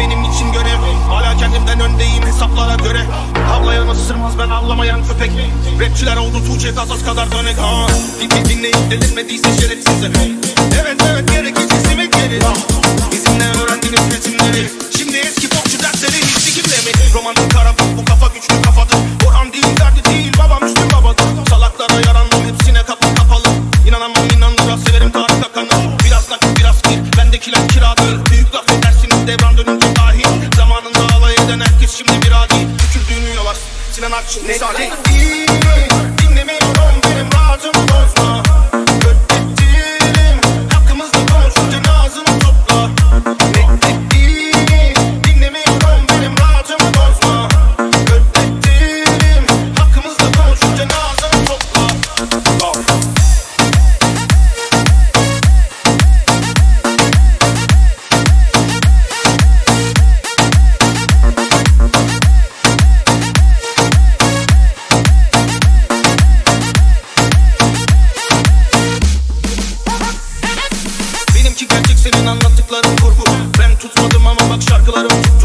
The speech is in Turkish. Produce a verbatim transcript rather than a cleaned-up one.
benim için görev. Hala kendimden öndeyim hesaplara göre. Havlayan ısırmaz ben avlamayan köpek. Rapçiler oldu Tuğçe Kazas kadar dönek. Ha, dinle dinleyip delirmediyse şerefsize. Evet evet gerekirse simek yeri. Bizimle öğrendiğiniz resimleri. Şimdi eski popçu dersleri hiç kimle mi? Romantik kara bu kafa güçlü kafadır. Orhan değil derdi değil babam Müslüm babadır. Salaklara yaranmam hepsine kapı kapalı. İnanamam inandıra severim Tarık Akan'ı. Biraz nakit biraz kir bendekiler kira değil. Büyük laf edersiniz devran dönünce dahil. Zamanında alay eden herkes şimdi bir adi. Tükürdüğünü yalar Sinan Akçıl misali. Dinlemiyorum benim rahatımı bozma. Ödettirim hakkımızda konuşunca ağzını topla. Dinlemiyorum benim rahatımı bozma. Ödettirim hakkımızda konuşunca ağzını topla. Benimki gerçek senin anlattıkların kurgu. Ben tutmadım ama bak şarkılarım tuttu.